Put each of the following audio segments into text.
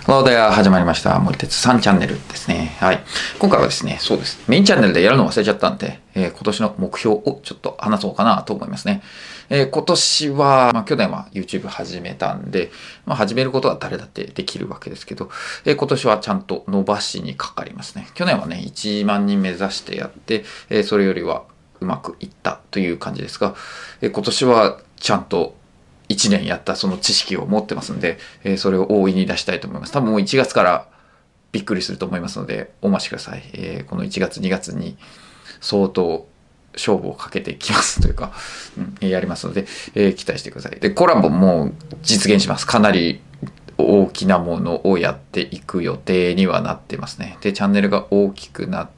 Hello there 始まりました。森哲さんチャンネルですね。はい。今回はですね、そうです。メインチャンネルでやるの忘れちゃったんで、今年の目標をちょっと話そうかなと思いますね。今年は、去年は YouTube 始めたんで、始めることは誰だってできるわけですけど、今年はちゃんと伸ばしにかかりますね。去年はね、1万人目指してやって、それよりはうまくいったという感じですが、今年はちゃんと1年やったその知識を持ってますんで、それを大いに出したいと思います。多分もう1月からびっくりすると思いますので、お待ちください。この1月、2月に相当勝負をかけてきますというか、やりますので、期待してください。で、コラボも実現します。かなり大きなものをやっていく予定にはなってますね。で、チャンネルが大きくなって、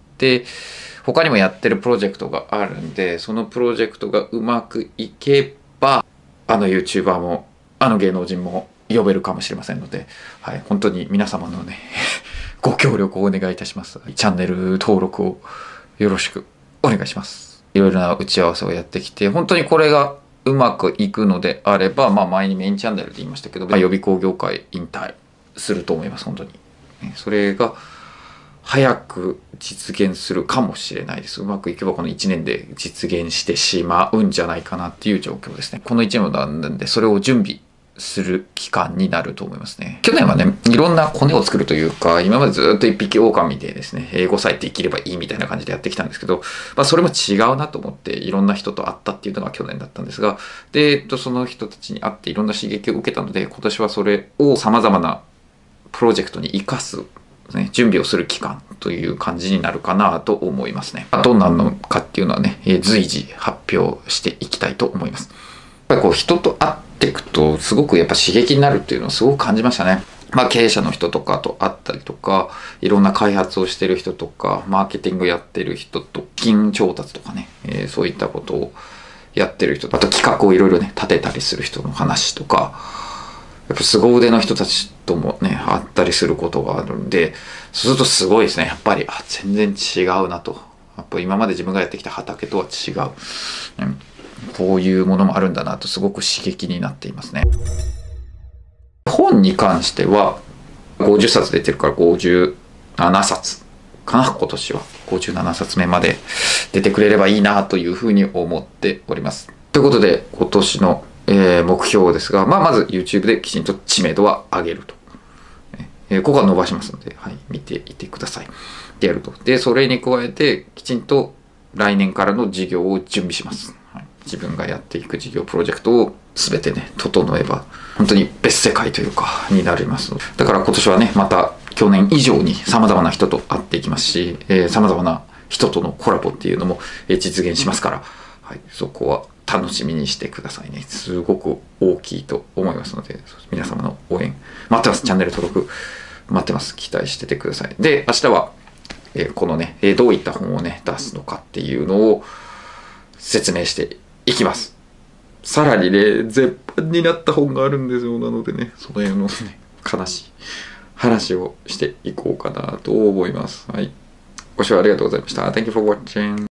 他にもやってるプロジェクトがあるんで、そのプロジェクトがうまくいけば、あの YouTuber も、あの芸能人も呼べるかもしれませんので、はい、本当に皆様のね、ご協力をお願いいたします。チャンネル登録をよろしくお願いします。いろいろな打ち合わせをやってきて、本当にこれがうまくいくのであれば、前にメインチャンネルで言いましたけど、予備校業界引退すると思います、本当に。それが早く実現するかもしれないです。うまくいけばこの1年で実現してしまうんじゃないかなっていう状況ですね。この1年なんで、それを準備する期間になると思いますね。去年はね、いろんなコネを作るというか、今までずっと一匹狼でですね、英語さえできればいいみたいな感じでやってきたんですけど、それも違うなと思って、いろんな人と会ったっていうのが去年だったんですが、で、その人たちに会っていろんな刺激を受けたので、今年はそれを様々なプロジェクトに活かす準備をする期間という感じになるかなと思いますね。どんなのかっていうのはね、随時発表していきたいと思います。やっぱり人と会っていくとすごくやっぱ刺激になるっていうのをすごく感じましたね。経営者の人とかと会ったりとか、いろんな開発をしてる人とか、マーケティングやってる人と、金調達とかね、そういったことをやってる人、あと企画をいろいろね、立てたりする人の話とか、やっぱ凄腕の人たちともね、会ったりすることがあるんで、そうするとすごいですね。やっぱり、全然違うなと。やっぱ今まで自分がやってきた畑とは違う。こういうものもあるんだなと、すごく刺激になっていますね。本に関しては、50冊出てるから57冊かな、今年は。57冊目まで出てくれればいいなというふうに思っております。ということで、今年の目標ですが、まず YouTube できちんと知名度は上げると。ここは伸ばしますので、はい、見ていてください。でやると。で、それに加えて、きちんと来年からの事業を準備します。はい、自分がやっていく事業プロジェクトを全てね、整えば、本当に別世界というか、になりますので。だから今年はね、また去年以上に様々な人と会っていきますし、様々な人とのコラボっていうのも実現しますから、はい、そこは楽しみにしてくださいね。すごく大きいと思いますので、皆様の応援待ってます。チャンネル登録待ってます。期待しててください。で、明日は、このね、どういった本をね、出すのかっていうのを説明していきます。さらにね、絶版になった本があるんですよ。なのでね、その辺のね、悲しい話をしていこうかなと思います。はい。ご視聴ありがとうございました。Thank you for watching.